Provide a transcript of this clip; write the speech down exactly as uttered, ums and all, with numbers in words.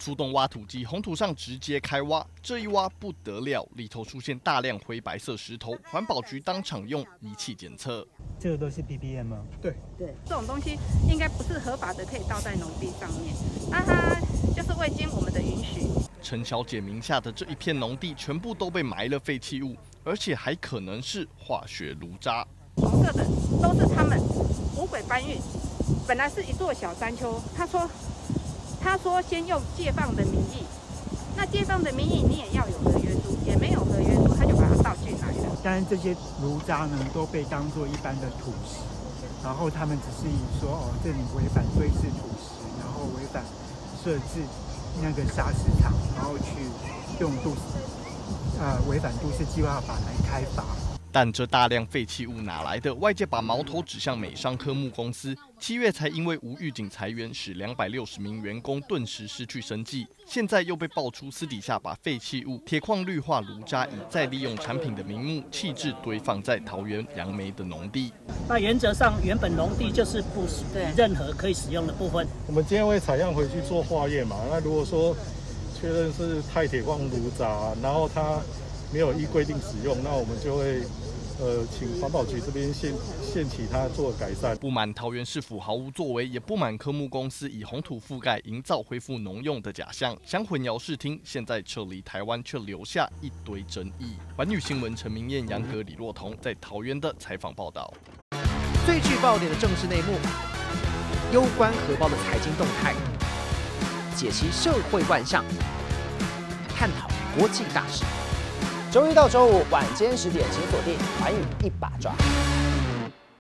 出动挖土机，红土上直接开挖，这一挖不得了，里头出现大量灰白色石头，环保局当场用仪器检测。 这个都是 P P M 吗？ 对对，这种东西应该不是合法的，可以倒在农地上面。那它就是未经我们的允许。 陈小姐名下的这一片农地，全部都被埋了废弃物，而且还可能是化学炉渣。 红色的都是他们五轨搬运，本来是一座小山丘。他说，他说先用借放的名义，那借放的名义你也要有合约书，也没有合约书，他就把它倒进来了。 当然，这些炉渣呢都被当作一般的土石，然后他们只是以说哦，这里违反堆置土石，然后违反设置那个砂石场，然后去用都市呃违反都市计划法来开罚。 但这大量废弃物哪来的？外界把矛头指向美商科木公司，七月才因为无预警裁员，使两百六十名员工顿时失去生计。现在又被爆出私底下把废弃物、铁矿绿化炉渣以再利用产品的名目弃置堆放在桃园杨梅的农地。 那原则上，原本农地就是不对任何可以使用的部分。 我们今天会采样回去做化验嘛？那如果说确认是钛铁矿炉渣，然后它没有依规定使用，那我们就会。呃，请环保局这边限限期它做改善。 不满桃园市府毫无作为，也不满科木公司以红土覆盖，营造恢复农用的假象，想混淆视听。现在撤离台湾，却留下一堆争议。环宇新闻陈明燕、杨格、李若彤在桃园的采访报道。 最具爆点的政治内幕，攸关荷包的财经动态，解析社会万象，探讨国际大事。周一到周五晚间十点，请锁定《环宇一把抓》。